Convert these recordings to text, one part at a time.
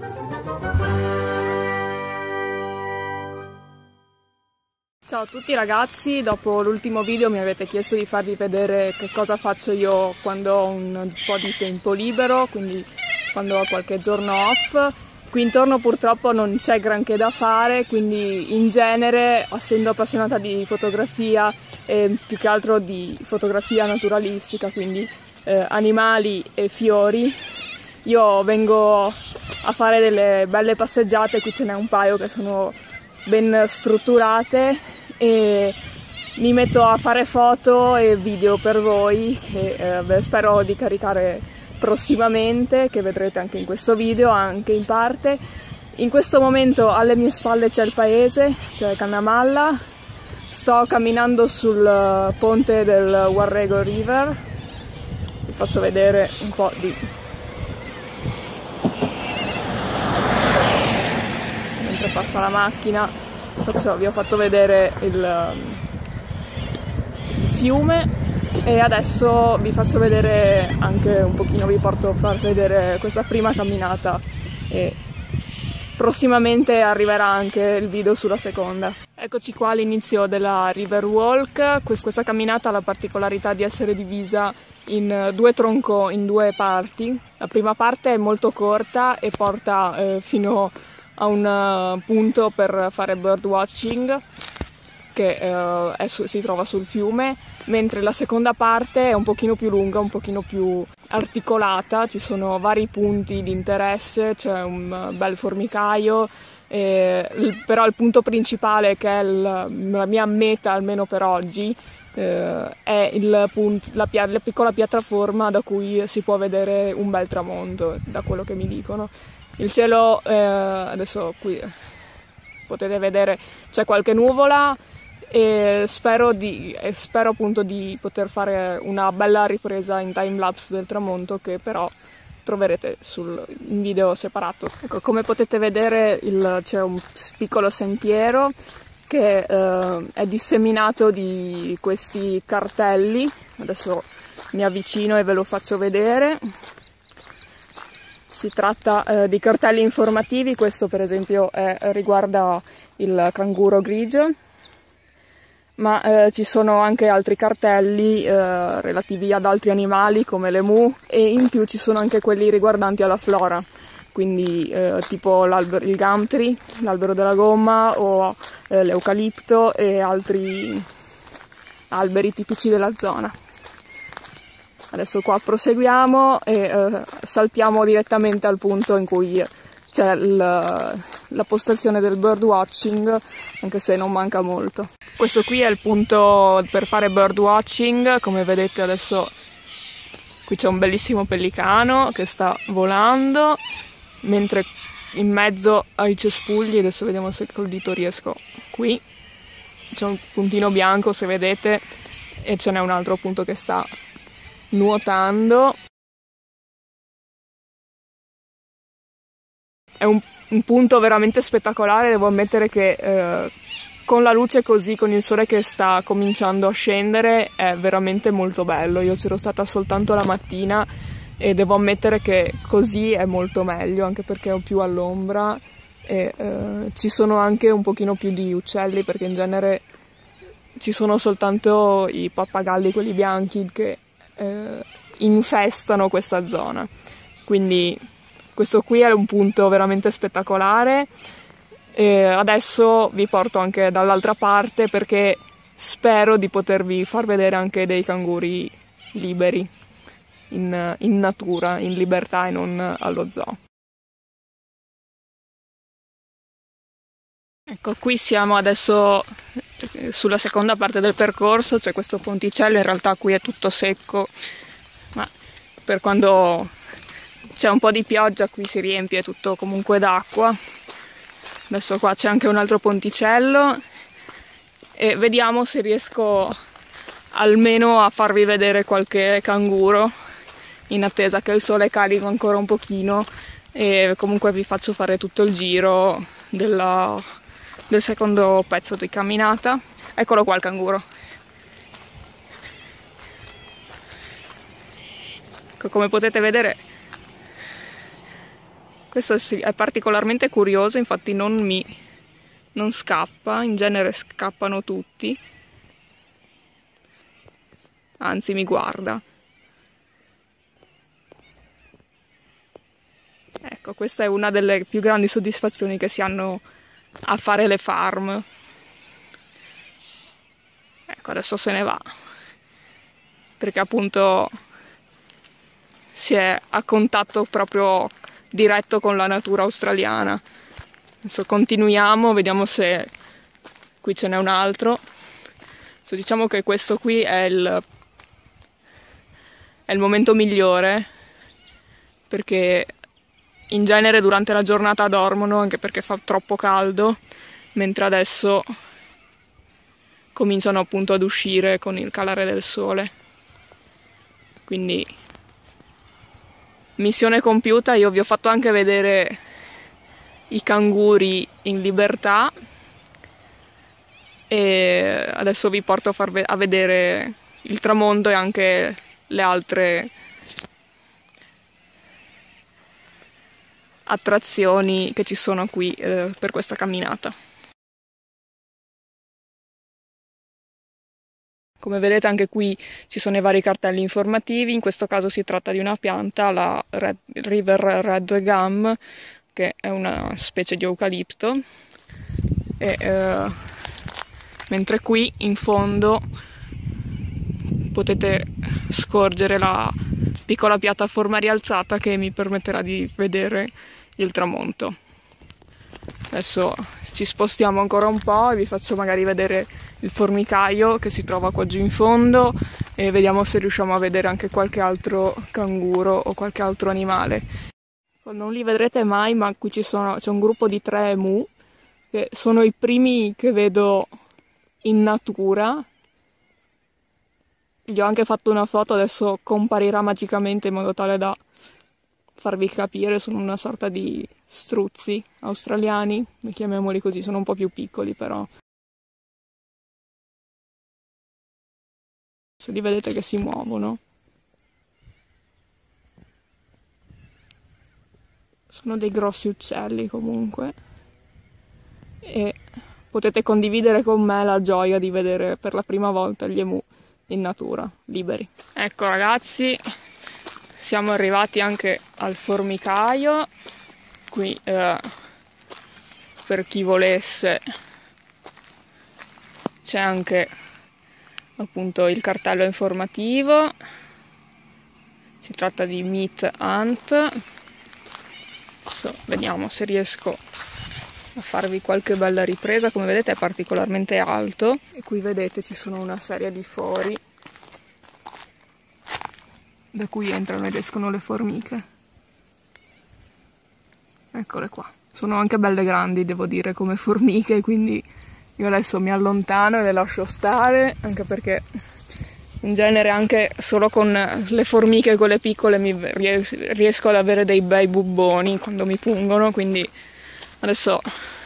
Ciao a tutti ragazzi, dopo l'ultimo video mi avete chiesto di farvi vedere che cosa faccio io quando ho un po' di tempo libero, quindi quando ho qualche giorno off. Qui intorno purtroppo non c'è granché da fare, quindi in genere, essendo appassionata di fotografia e più che altro di fotografia naturalistica, quindi animali e fiori, io vengo a fare delle belle passeggiate. Qui ce n'è un paio che sono ben strutturate e mi metto a fare foto e video per voi che spero di caricare prossimamente, che vedrete anche in questo video, anche in parte. In questo momento alle mie spalle c'è il paese, c'è Cannamalla. Sto camminando sul ponte del Warrego River. Vi faccio vedere un po' di... mentre passa la macchina vi ho fatto vedere il fiume e adesso vi faccio vedere anche un pochino, vi porto a far vedere questa prima camminata e prossimamente arriverà anche il video sulla seconda. Eccoci qua all'inizio della River Walk. Questa camminata ha la particolarità di essere divisa in due parti. La prima parte è molto corta e porta fino a un punto per fare birdwatching che si trova sul fiume, mentre la seconda parte è un pochino più lunga, un pochino più articolata, ci sono vari punti di interesse, c'è un bel formicaio, però il punto principale, che è la mia meta almeno per oggi, è la piccola piattaforma da cui si può vedere un bel tramonto, da quello che mi dicono. Il cielo, adesso qui potete vedere, c'è qualche nuvola e spero appunto di poter fare una bella ripresa in timelapse del tramonto, che però troverete in video separato. Ecco, come potete vedere c'è un piccolo sentiero che è disseminato di questi cartelli. Adesso mi avvicino e ve lo faccio vedere. Si tratta di cartelli informativi. Questo per esempio riguarda il canguro grigio, ma ci sono anche altri cartelli relativi ad altri animali come l'emu, e in più ci sono anche quelli riguardanti alla flora, quindi tipo il gum tree, l'albero della gomma, o l'eucalipto e altri alberi tipici della zona. Adesso qua proseguiamo e saltiamo direttamente al punto in cui c'è la postazione del birdwatching, anche se non manca molto. Questo qui è il punto per fare birdwatching. Come vedete adesso qui c'è un bellissimo pellicano che sta volando, mentre in mezzo ai cespugli, adesso vediamo se col dito riesco, qui c'è un puntino bianco, se vedete, e ce n'è un altro punto che sta nuotando. È un punto veramente spettacolare, devo ammettere che con la luce così, con il sole che sta cominciando a scendere, è veramente molto bello. Io c'ero stata soltanto la mattina e devo ammettere che così è molto meglio, anche perché ho più all'ombra e ci sono anche un pochino più di uccelli, perché in genere ci sono soltanto i pappagalli, quelli bianchi, che infestano questa zona. Quindi questo qui è un punto veramente spettacolare. E adesso vi porto anche dall'altra parte, perché spero di potervi far vedere anche dei canguri liberi in natura, in libertà, e non allo zoo. Ecco, qui siamo adesso sulla seconda parte del percorso. C'è questo ponticello, in realtà qui è tutto secco, ma per quando c'è un po' di pioggia qui si riempie tutto comunque d'acqua. Adesso qua c'è anche un altro ponticello e vediamo se riesco almeno a farvi vedere qualche canguro, in attesa che il sole carichi ancora un pochino, e comunque vi faccio fare tutto il giro del secondo pezzo di camminata. Eccolo qua il canguro. Ecco, come potete vedere Questo è particolarmente curioso, infatti non scappa, in genere scappano tutti, anzi mi guarda. Ecco, questa è una delle più grandi soddisfazioni che si hanno a fare le farm. Ecco, adesso se ne va, perché appunto si è a contatto proprio diretto con la natura australiana. Adesso continuiamo, vediamo se qui ce n'è un altro. Adesso diciamo che questo qui è il momento migliore, perché in genere durante la giornata dormono, anche perché fa troppo caldo, mentre adesso cominciano appunto ad uscire con il calare del sole. Quindi missione compiuta. Io vi ho fatto anche vedere i canguri in libertà e adesso vi porto a vedere il tramonto e anche le altre attrazioni che ci sono qui per questa camminata. Come vedete anche qui ci sono i vari cartelli informativi, in questo caso si tratta di una pianta, la River Red Gum, che è una specie di eucalipto, mentre qui in fondo potete scorgere la piccola piattaforma rialzata che mi permetterà di vedere il tramonto. Adesso ci spostiamo ancora un po' e vi faccio magari vedere il formicaio che si trova qua giù in fondo e vediamo se riusciamo a vedere anche qualche altro canguro o qualche altro animale. Non li vedrete mai, ma qui c'è un gruppo di 3 emu che sono i primi che vedo in natura. Gli ho anche fatto una foto, adesso comparirà magicamente in modo tale da farvi capire. Sono una sorta di struzzi australiani, chiamiamoli così, sono un po' più piccoli però. Se li vedete che si muovono. Sono dei grossi uccelli comunque. E potete condividere con me la gioia di vedere per la prima volta gli emu in natura, liberi. Ecco ragazzi, siamo arrivati anche al formicaio. Qui per chi volesse c'è anche appunto il cartello informativo. Si tratta di Meat Hunt. Adesso vediamo se riesco a farvi qualche bella ripresa. Come vedete è particolarmente alto e qui vedete ci sono una serie di fori da cui entrano ed escono le formiche. Eccole qua. Sono anche belle grandi, devo dire, come formiche, quindi io adesso mi allontano e le lascio stare, anche perché in genere anche solo con le formiche, quelle piccole, riesco ad avere dei bei bubboni quando mi pungono, quindi adesso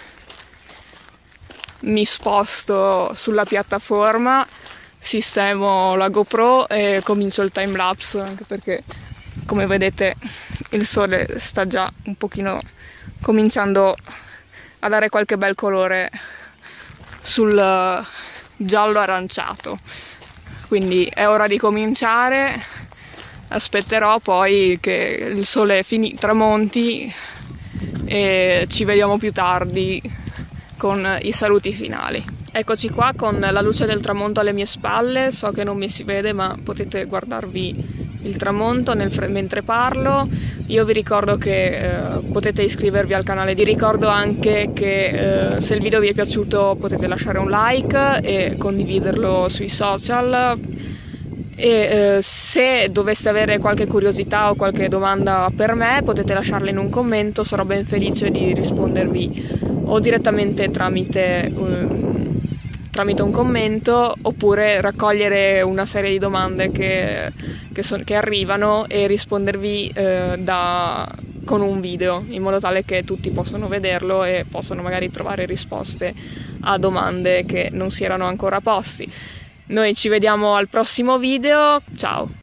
mi sposto sulla piattaforma, sistemo la GoPro e comincio il timelapse, anche perché come vedete il sole sta già un pochino cominciando a dare qualche bel colore sul giallo aranciato, quindi è ora di cominciare. Aspetterò poi che il sole tramonti e ci vediamo più tardi con i saluti finali. Eccoci qua con la luce del tramonto alle mie spalle, so che non mi si vede ma potete guardarvi il tramonto mentre parlo. Io vi ricordo che potete iscrivervi al canale, vi ricordo anche che se il video vi è piaciuto potete lasciare un like e condividerlo sui social e se doveste avere qualche curiosità o qualche domanda per me potete lasciarla in un commento, sarò ben felice di rispondervi o direttamente tramite un commento oppure raccogliere una serie di domande che arrivano e rispondervi con un video, in modo tale che tutti possano vederlo e possano magari trovare risposte a domande che non si erano ancora posti. Noi ci vediamo al prossimo video, ciao!